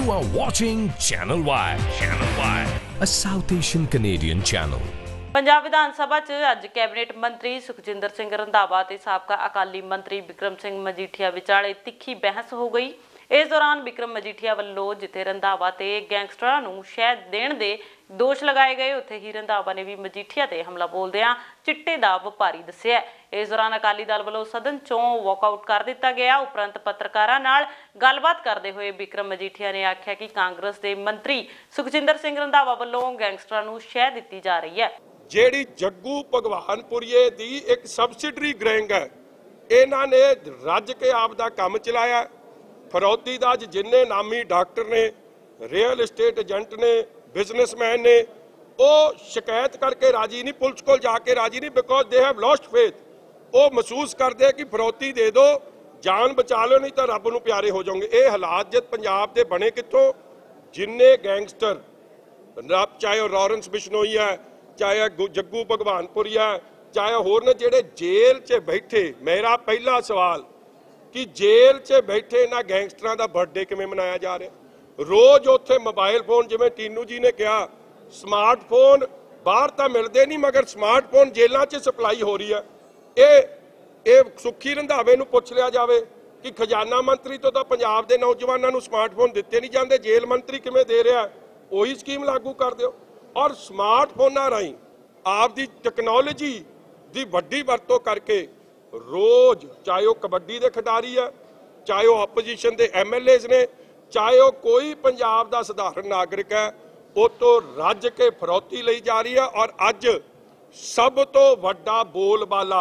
You are watching Channel Y. Channel Y, a South Asian Canadian channel. Punjab Vidhan Sabha 'ਚ ਅੱਜ cabinet ਮੰਤਰੀ ਸੁਖਜਿੰਦਰ ਸਿੰਘ ਰੰਧਾਵਾ ਤੇ ਸਾਬਕਾ ਅਕਾਲੀ ਮੰਤਰੀ ਬਿਕਰਮ ਸਿੰਘ ਮਜੀਠੀਆ ਵਿਚਾਲੇ ਤਿੱਖੀ ਬਹਿਸ ਹੋ ਗਈ। इस दौरान बिक्रम मजीठिया वालों जिथे रंधावा ते गैंगस्टरां नूं शह देण दे दोष लगाए गए, उत्थे ही रंधावा ने भी मजीठिया ते हमला बोलदिआं चिट्टे दा वपारी दस्सिआ। इस दौरान अकाली दल वालों सदन चों वॉकआउट कर दिता गया। उपरंत पत्रकारां नाल गलबात करदे होए बिक्रम मजीठिया ने आख्या कि कांग्रेस दे मंत्री सुखजिंदर सिंह रंधावा वालों गैंगस्टरां नूं शह दित्ती जा रही है। ਜਿਹੜੀ जग्गू भगवानपुरीए दी एक सबसिडरी गैंग है, इन्हां ने रज के आप दा काम चलाया। फरौती का जिन्ने नामी डॉक्टर ने, रियल एस्टेट एजेंट ने, बिजनेसमैन ने, वो शिकायत करके राजी नहीं, पुलिस को जाके राजी नहीं, because they have lost faith. वो महसूस करते कि फरौती दे दो, जान बचा लो, नहीं तो रब नूं प्यारे हो जाओगे। ये हालात जब पंजाब के बने कितों, जिन्ने गैंगस्टर, चाहे लॉरेंस बिश्नोई है, चाहे जग्गू भगवानपुरी है, चाहे होर ने जिहड़े जेल च बैठे। मेरा पहला सवाल कि जेल च बैठे इन्हां गैंगस्टरां दा बर्थडे किवें मनाया जा रहा? रोज़ उत्थे मोबाइल फोन, जिवें टीनू जी ने कहा, स्मार्टफोन बाहर तो मिलते नहीं, मगर स्मार्टफोन जेलों च सप्लाई हो रही है। ये सुखी रंधावे नूं पुछ लिया जाए कि खजाना मंत्री तो पंजाब के नौजवानों नूं स्मार्टफोन दिते नहीं जाते, जेल मंत्री किवें दे रहा? उही स्कीम लागू कर दो। और स्मार्टफोनां राहीं आपदी टैक्नोलॉजी की वड्डी वरतों करके रोज़, चाहे वह कबड्डी के खिडारी है, चाहे वह ओपोजिशन के MLAs ने, चाहे वह कोई पंजाब का साधारण नागरिक है, वो तो रज के फरौती ली जा रही है। और अज सब तो वड्डा बोलबाला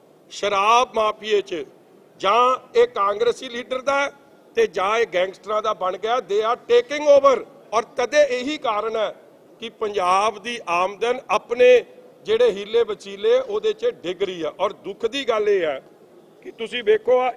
शराब माफिए च जां ये कांग्रेसी लीडर का ते जां ये गैंगस्टरां दा बन गया। They are taking over. और तदे यही कारण है कि पंजाब की आमदन अपने ਜਿਹੜੇ ਹੀਲੇ ਵਚੀਲੇ ਉਹਦੇ 'ਚ ਡਿੱਗ ਰਹੀ ਆ। ਔਰ ਦੁੱਖ ਦੀ ਗੱਲ ਇਹ ਹੈ ਕਿ ਤੁਸੀਂ ਵੇਖੋ ਆ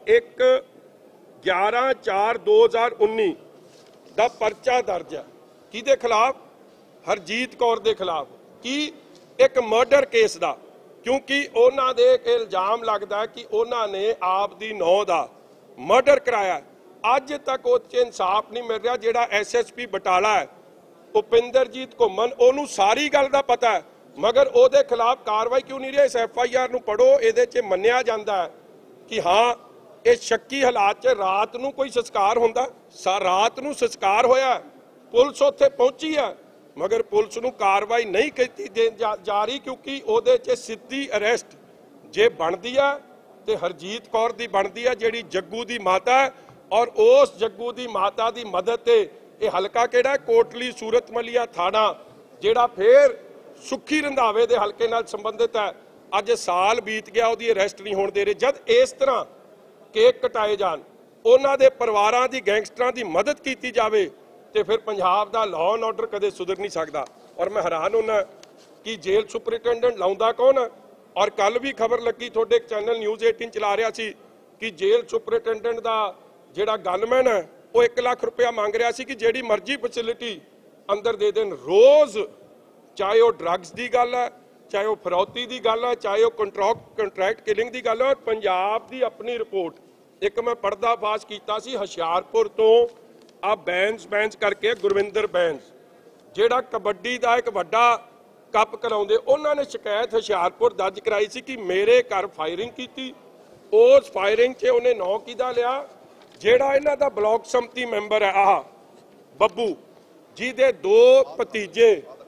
11/4/2019 ਦਾ ਪਰਚਾ ਦਰਜ ਹੈ ਕਿਹਦੇ ਖਿਲਾਫ? ਹਰਜੀਤ ਕੌਰ ਦੇ ਖਿਲਾਫ। ਕੀ? ਇੱਕ ਮਰਡਰ ਕੇਸ ਦਾ। ਕਿਉਂਕਿ ਉਹਨਾਂ ਦੇ ਇਲਜ਼ਾਮ ਲੱਗਦਾ ਕਿ ਉਹਨਾਂ ਨੇ ਆਪ ਦੀ ਨੌਂ ਦਾ ਮਰਡਰ ਕਰਾਇਆ। ਅੱਜ ਤੱਕ ਉਹ 'ਚ ਇਨਸਾਫ ਨਹੀਂ ਮਿਲ ਰਿਹਾ। ਜਿਹੜਾ SSP ਬਟਾਲਾ ਹੈ ਭੁਪਿੰਦਰਜੀਤ ਘੁੰਮਣ, ਉਹਨੂੰ ਸਾਰੀ ਗੱਲ ਦਾ ਪਤਾ ਹੈ, मगर ਉਹਦੇ खिलाफ कार्रवाई क्यों नहीं रही? इस FIR ਨੂੰ पढ़ो, ये मन्निया जाता है कि हाँ ये शक्की हालात च रात ਨੂੰ कोई संस्कार होंदा। रात ਨੂੰ संस्कार होया, पुलिस उत्थे पहुंची है, मगर पुलिस ਨੂੰ कार्रवाई नहीं की जा रही क्योंकि ਉਹਦੇ 'ਚ सीधी अरेस्ट जे बनती है तो हरजीत कौर की बनती है, जिहड़ी जग्गू की माता है। और उस जग्गू की माता की मदद से ये हलका किहड़ा कोटली सूरत मलिया थाना, जिहड़ा फिर सुखी रंधावे दे हलके नाल संबंधित है, अज साल बीत गया, उसकी अरेस्ट नहीं होने दे रहे। जब इस तरह केक कटाए जान, उन्हां दे परिवारां दी गैंगस्टरां दी मदद की जाए, तो फिर पंजाब दा लॉ एंड ऑर्डर कदे सुधर नहीं सकता। और मैं हैरान होना कि जेल सुपरिटेंडेंट लाउंदा कौन है? और कल भी खबर लगी थोड़े चैनल न्यूज़ 18 चला रहा सी कि जेल सुपरिटेंडेंट दा जिहड़ा गनमैन है वो 1 लाख रुपया मांग रहा सी कि जिहड़ी मर्जी फैसिलिटी अंदर दे देन। रोज़ चाहे वो ड्रग्स की गल है, चाहे वो फरौती की गल है, चाहे वो कंट्रैक्ट किलिंग की गल है। और पंजाब की अपनी रिपोर्ट एक मैं पर्दा फाश किया सी हुशियारपुर तो आ बैंस करके गुरविंदर बैंस, जिहड़ा कबड्डी का एक वड्डा कप कराउंदे, उन्होंने शिकायत हुशियारपुर दर्ज कराई सी कि मेरे घर फायरिंग की। उस फायरिंग च उन्हें नौ किदा लिया? जिहड़ा इन्हां दा ब्लॉक समती मैंबर है आह बब्बू जी दे 2 भतीजे,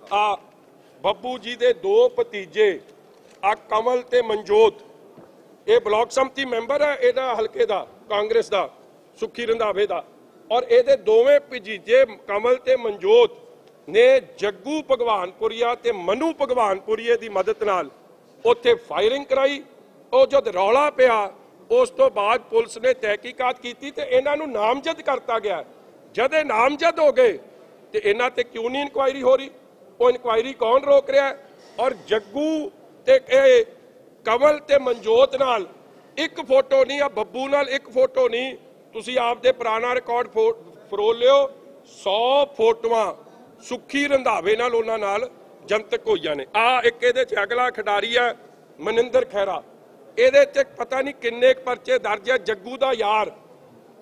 ਬੱਬੂ जी ਦੇ 2 ਭਤੀਜੇ ਆ ਕਮਲ ਤੇ ਮਨਜੋਤ, ਇਹ ਬਲਾਕ ਸਮਤੀ ਮੈਂਬਰ ਹੈ ਇਹਦਾ ਹਲਕੇ ਦਾ ਕਾਂਗਰਸ ਦਾ ਸੁਖੀ ਰੰਧਾਵੇ ਦਾ। ਔਰ ਇਹਦੇ ਦੋਵੇਂ ਭਤੀਜੇ ਕਮਲ ਤੇ ਮਨਜੋਤ ਨੇ ਜੱਗੂ ਭਗਵਾਨਪੁਰੀਆ ਤੇ ਮਨੂ ਭਗਵਾਨਪੁਰੀਏ ਦੀ ਮਦਦ ਨਾਲ ਉੱਥੇ ਫਾਇਰਿੰਗ ਕਰਾਈ। ਉਹ ਜਦ ਰੌਲਾ ਪਿਆ ਉਸ ਤੋਂ ਬਾਅਦ ਪੁਲਿਸ ਨੇ ਤਹਿਕੀਕਾਤ ਕੀਤੀ ਤੇ ਇਹਨਾਂ ਨੂੰ ਨਾਮਜ਼ਦ ਕਰਤਾ ਗਿਆ। ਜਦ ਇਹ ਨਾਮਜ਼ਦ ਹੋ ਗਏ ਤੇ ਇਹਨਾਂ ਤੇ ਕਿਉਂ ਨਹੀਂ ਇਨਕੁਆਇਰੀ ਹੋ ਰਹੀ? वो इनकुआयरी कौन रोक रहा है? और जग्गू ते कमल ते मनजोत नाल एक फोटो नहीं, आ बब्बू नाल एक फोटो नहीं, तुसी आपदे पुराना रिकॉर्ड फरोल लियो। 100 फोटोआं सुखी रंधावे नाल उन्हां नाल जनतक होईयां ने। आ एक इहदे च अगला खिडारी है मनिंदर खैरा, इहदे च पता नहीं किन्ने परचे दर्ज है। जग्गू दा यार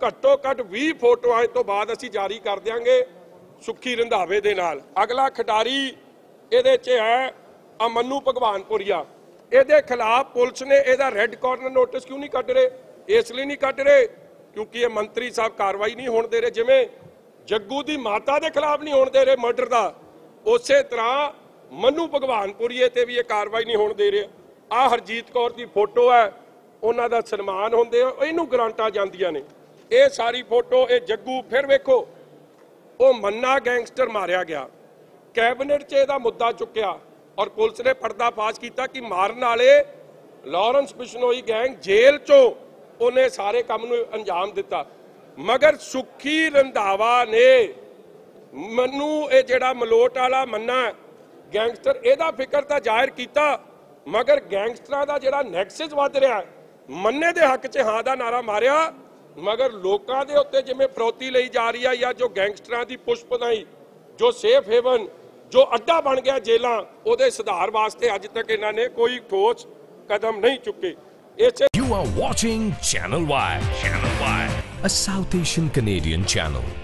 ਘੱਟੋ ਘੱਟ 20 ਫੋਟੋਆਂ ਇਸ ਤੋਂ ਬਾਅਦ ਅਸੀਂ ਜਾਰੀ ਕਰ ਦਿਆਂਗੇ ਸੁੱਖੀ ਰੰਧਾਵੇ ਦੇ ਨਾਲ। ਅਗਲਾ ਖਿਡਾਰੀ ਇਹਦੇ 'ਚ ਹੈ ਅਮਨੂ ਭਗਵਾਨਪੁਰੀਆ। ਇਹਦੇ ਖਿਲਾਫ ਪੁਲਿਸ ਨੇ ਇਹਦਾ ਰੈੱਡ ਕਾਰਨਰ ਨੋਟਿਸ ਕਿਉਂ ਨਹੀਂ ਕੱਢ ਰਹੇ? ਇਸ ਲਈ ਨਹੀਂ ਕੱਢ ਰਹੇ ਕਿਉਂਕਿ ਇਹ ਮੰਤਰੀ ਸਾਹਿਬ ਕਾਰਵਾਈ ਨਹੀਂ ਹੋਣ ਦੇ ਰਹੇ। ਜਿਵੇਂ ਜੱਗੂ ਦੀ ਮਾਤਾ ਦੇ ਖਿਲਾਫ ਨਹੀਂ ਹੋਣ ਦੇ ਰਹੇ ਮਰਡਰ ਦਾ, ਉਸੇ ਤਰ੍ਹਾਂ ਮਨੂ ਭਗਵਾਨਪੁਰੀਏ ਤੇ ਵੀ ਇਹ ਕਾਰਵਾਈ ਨਹੀਂ ਹੋਣ ਦੇ ਰਹੇ। ਆਹ ਹਰਜੀਤ ਕੌਰ ਦੀ ਫੋਟੋ ਹੈ, ਉਹਨਾਂ ਦਾ ਸਨਮਾਨ ਹੁੰਦੇ ਆ, ਇਹਨੂੰ ਗ੍ਰਾਂਟਾਂ ਜਾਂਦੀਆਂ ਨੇ। ਇਹ ਸਾਰੀ ਫੋਟੋ, ਇਹ ਜੱਗੂ। ਫਿਰ ਵੇਖੋ ਉਹ ਮੰਨਾ ਗੈਂਗਸਟਰ ਮਾਰਿਆ ਗਿਆ, ਕੈਬਨਿਟ 'ਚ ਇਹਦਾ ਮੁੱਦਾ ਚੁੱਕਿਆ ਔਰ ਪੁਲਿਸ ਨੇ ਪਰਦਾਫਾਸ਼ ਕੀਤਾ ਕਿ ਮਾਰਨ ਵਾਲੇ ਲਾਰੈਂਸ ਬਿਸ਼ਨੋਈ ਗੈਂਗ ਜੇਲ੍ਹ 'ਚੋਂ ਉਹਨੇ ਸਾਰੇ ਕੰਮ ਨੂੰ ਅੰਜਾਮ ਦਿੱਤਾ। ਮਗਰ ਸੁੱਖੀ ਰੰਧਾਵਾ ਨੇ ਮੈਨੂੰ ਇਹ ਜਿਹੜਾ ਮਲੋਟ ਵਾਲਾ ਮੰਨਾ ਗੈਂਗਸਟਰ, ਇਹਦਾ ਫਿਕਰ ਤਾਂ ਜ਼ਾਹਿਰ ਕੀਤਾ, ਮਗਰ ਗੈਂਗਸਟਰਾਂ ਦਾ ਜਿਹੜਾ ਨੈਕਸਸ ਵੱਧ ਰਿਹਾ, ਮੰਨੇ ਦੇ ਹੱਕ 'ਚ ਹਾਂ ਦਾ ਨਾਰਾ ਮਾਰਿਆ, ਮਗਰ ਲੋਕਾਂ ਦੇ ਉੱਤੇ ਜਿਵੇਂ ਫਰੌਤੀ ਲਈ ਜਾ ਰਹੀ ਆ, ਜਾਂ ਜੋ ਗੈਂਗਸਟਰਾਂ ਦੀ ਪੁਸ਼ਪਨਾਈ, ਜੋ ਸੇਫ ਹੇਵਨ, ਜੋ ਅੱਡਾ ਬਣ ਗਿਆ ਜੇਲਾਂ, ਉਹਦੇ ਸੁਧਾਰ ਵਾਸਤੇ ਅੱਜ ਤੱਕ ਇਹਨਾਂ ਨੇ ਕੋਈ ਠੋਸ ਕਦਮ ਨਹੀਂ ਚੁੱਕੇ। You are watching Channel Y, a South Asian Canadian channel.